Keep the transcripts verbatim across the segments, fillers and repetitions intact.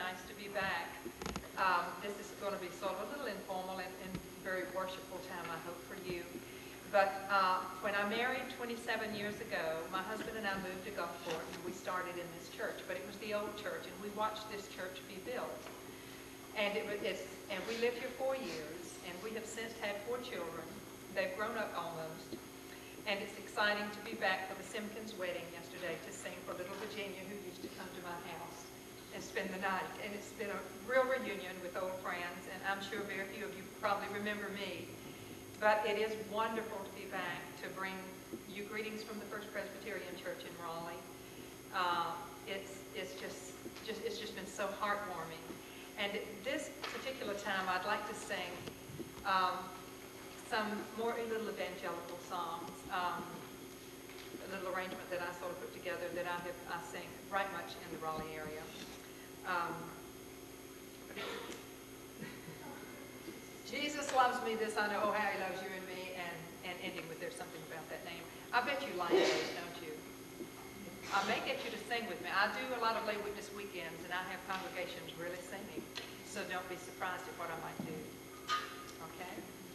nice to be back. Um, this is going to be sort of a little informal and, and very worshipful time, I hope, for you. But uh, when I married twenty-seven years ago, my husband and I moved to Gulfport, and we started in this church. But it was the old church, and we watched this church be built. And it was, it's, and we lived here four years, and we have since had four children. They've grown up almost. And it's exciting to be back for the Simpkins' wedding yesterday to sing for little Virginia, who used to come to my house and spend the night. And it's been a real reunion with old friends, and I'm sure very few of you probably remember me. But it is wonderful to be back to bring you greetings from the First Presbyterian Church in Raleigh. Uh, it's it's just just it's just been so heartwarming. And at this particular time, I'd like to sing um, some more little evangelical songs. Um, a little arrangement that I sort of put together that I have I sing right much in the Raleigh area. Um, Jesus loves me, this I know, oh how he loves you and me, and, and ending with there's something about that name. I bet you like those, don't you? I may get you to sing with me. I do a lot of lay witness weekends, and I have congregations really singing, so don't be surprised at what I might do. Okay?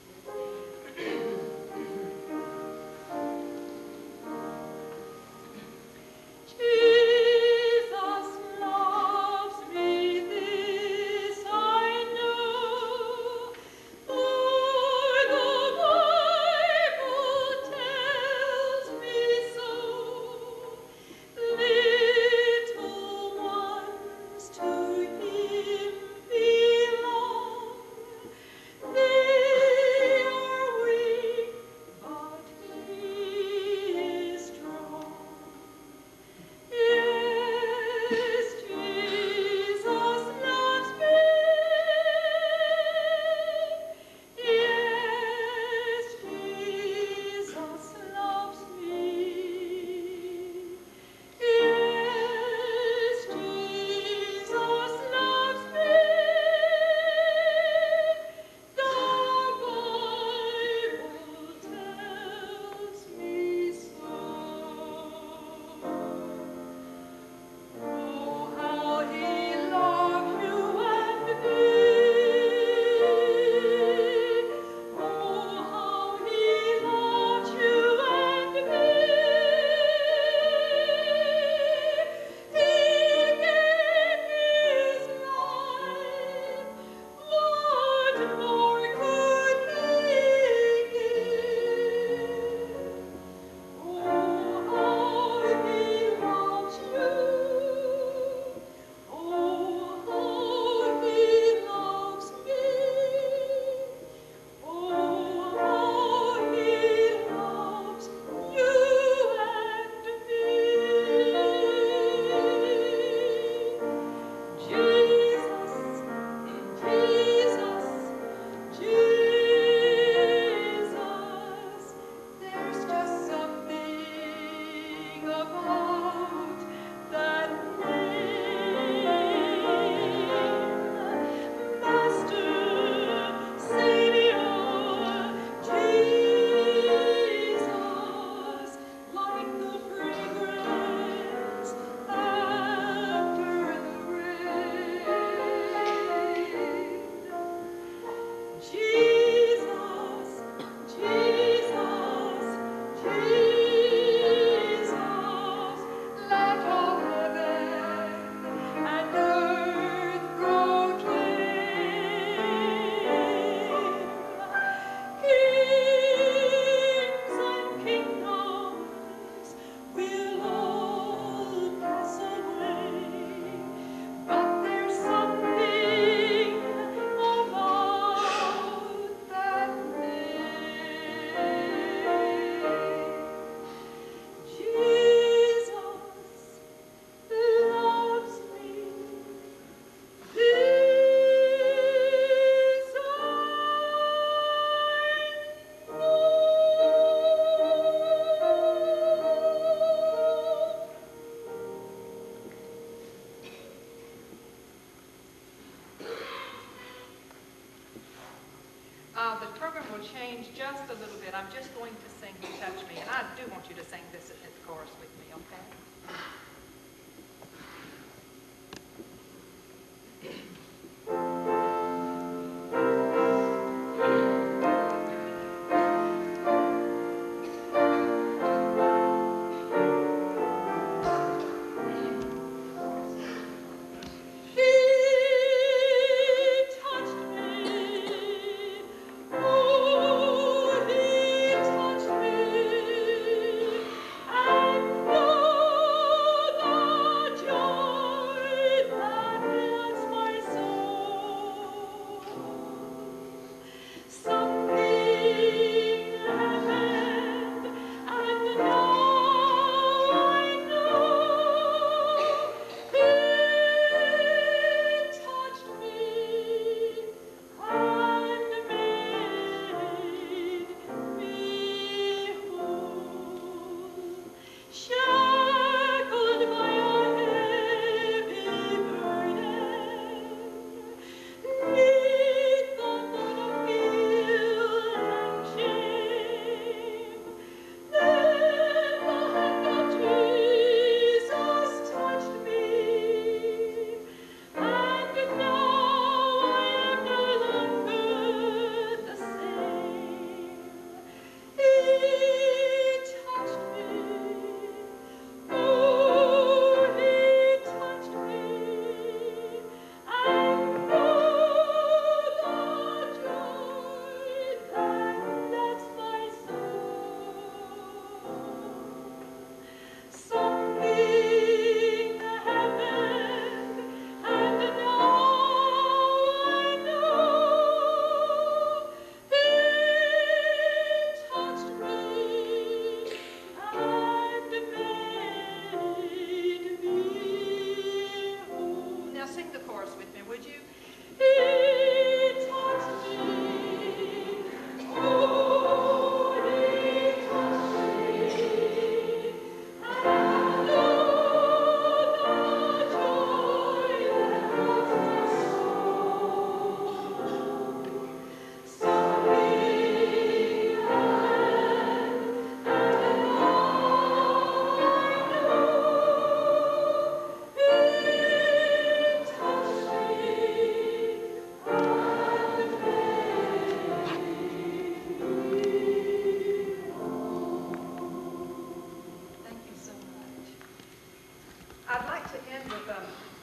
Uh, the program will change just a little bit. I'm just going to sing "You Touch Me," and I do want you to sing this at the chorus with me, okay?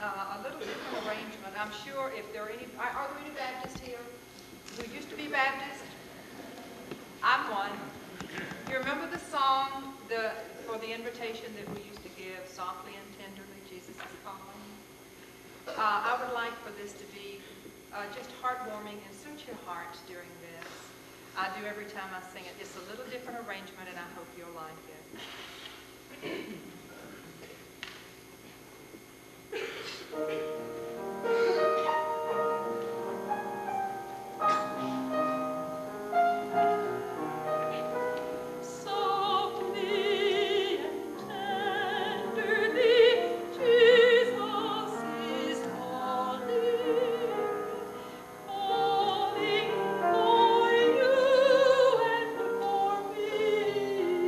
uh, a little different arrangement. I'm sure if there are any, are, are there any Baptists here who used to be Baptist? I'm one. You remember the song the, for the invitation that we used to give, softly and tenderly, Jesus is calling? Uh, I would like for this to be uh, just heartwarming and suit your hearts during this. I do every time I sing it. It's a little different arrangement, and I hope you'll like it. For you and for me.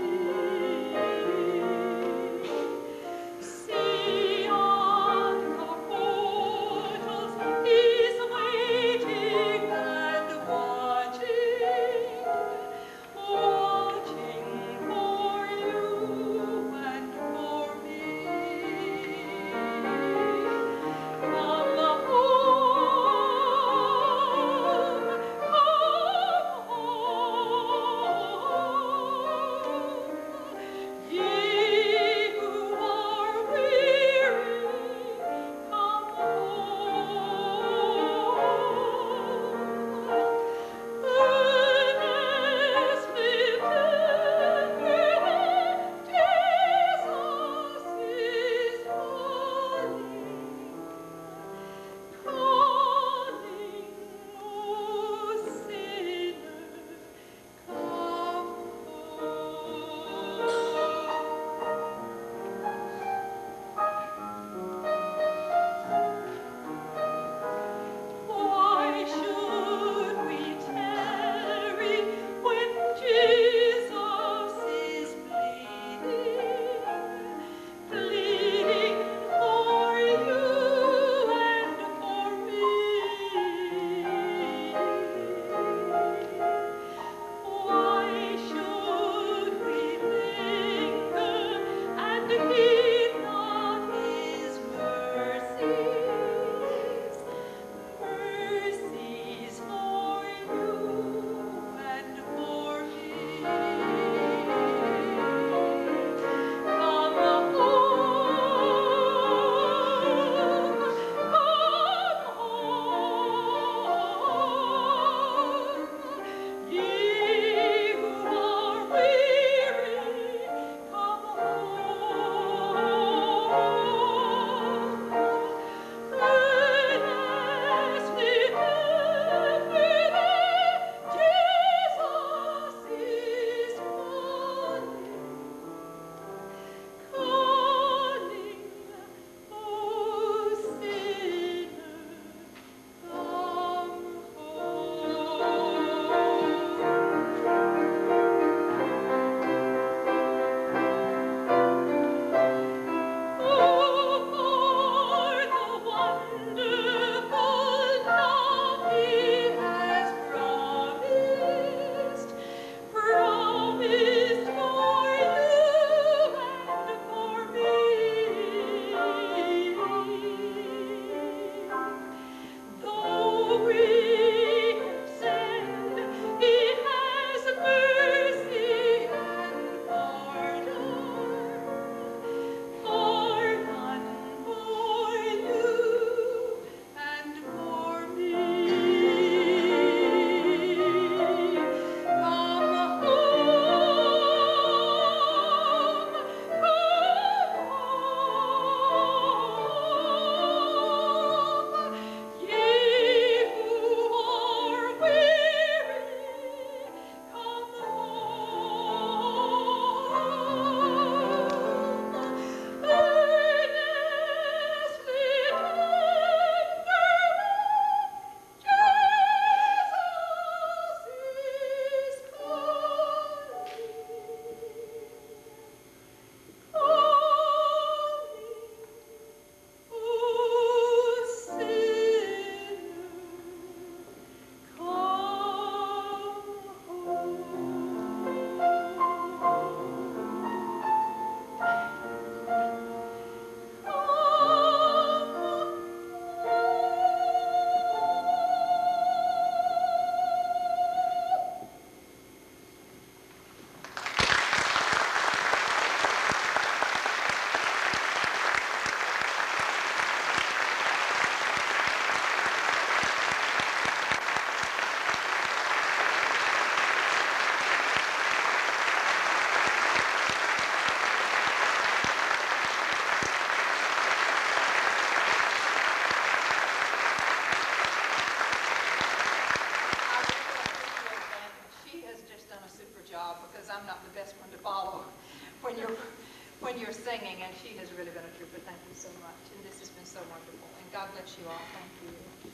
when you're when you're singing, and she has really been a trooper. Thank you so much, and this has been so wonderful. And God bless you all. Thank you.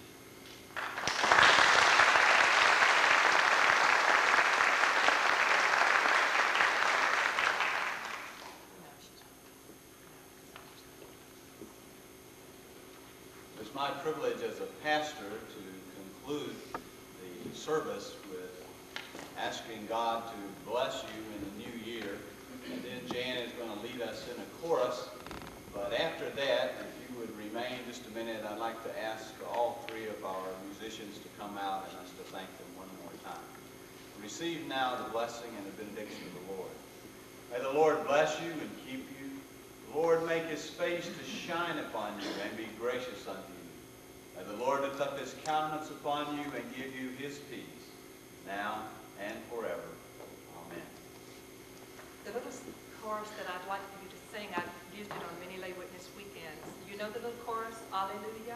It's my privilege as a pastor to conclude the service with asking God to bless you in the new year. And then Jan is going to lead us in a chorus. But after that, if you would remain just a minute, I'd like to ask all three of our musicians to come out and us to thank them one more time. Receive now the blessing and the benediction of the Lord. May the Lord bless you and keep you. The Lord make his face to shine upon you and be gracious unto you. May the Lord lift up his countenance upon you and give you his peace, now and forever. Amen. The little chorus that I'd like for you to sing, I've used it on many lay witness weekends. You know the little chorus, Alleluia?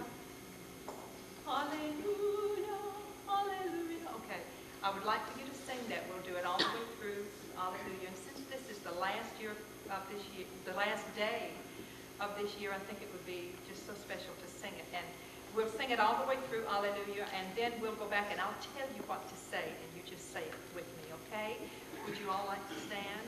Alleluia, Alleluia. Okay, I would like for you to sing that. We'll do it all the way through, Alleluia. And since this is the last year of this year, the last day of this year, I think it would be just so special to sing it. And we'll sing it all the way through, Alleluia, and then we'll go back and I'll tell you what to say, and you just say it with me, okay? Would you all like to stand?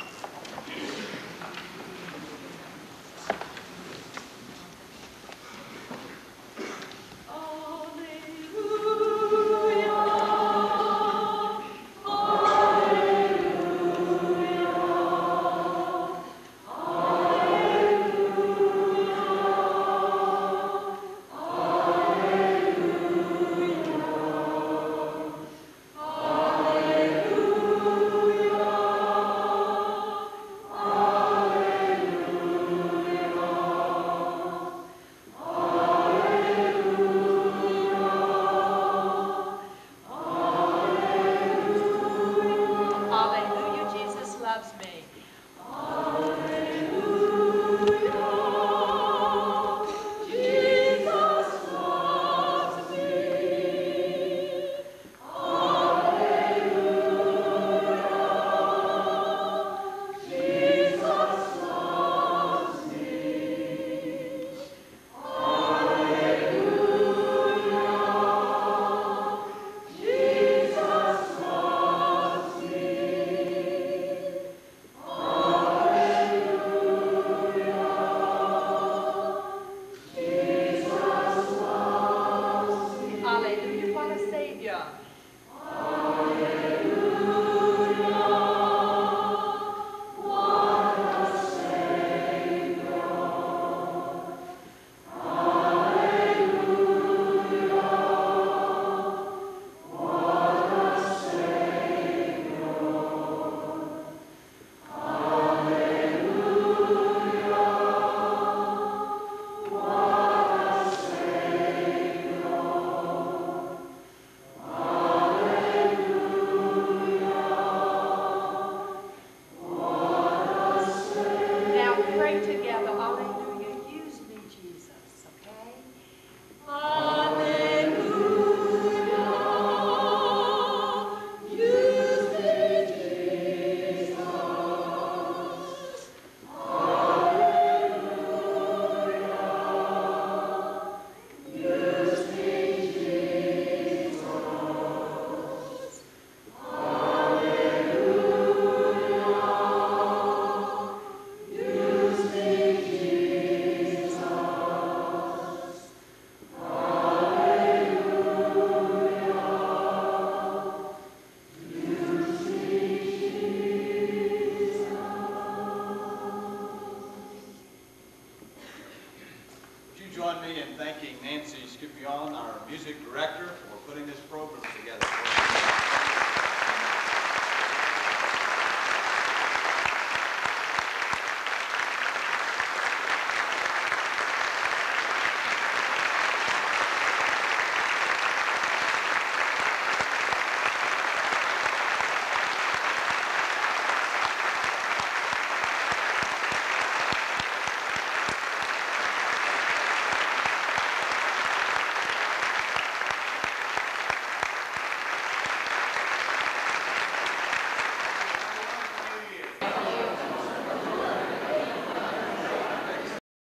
Join me in thanking Nancy Scipion, our music director, for putting this program together.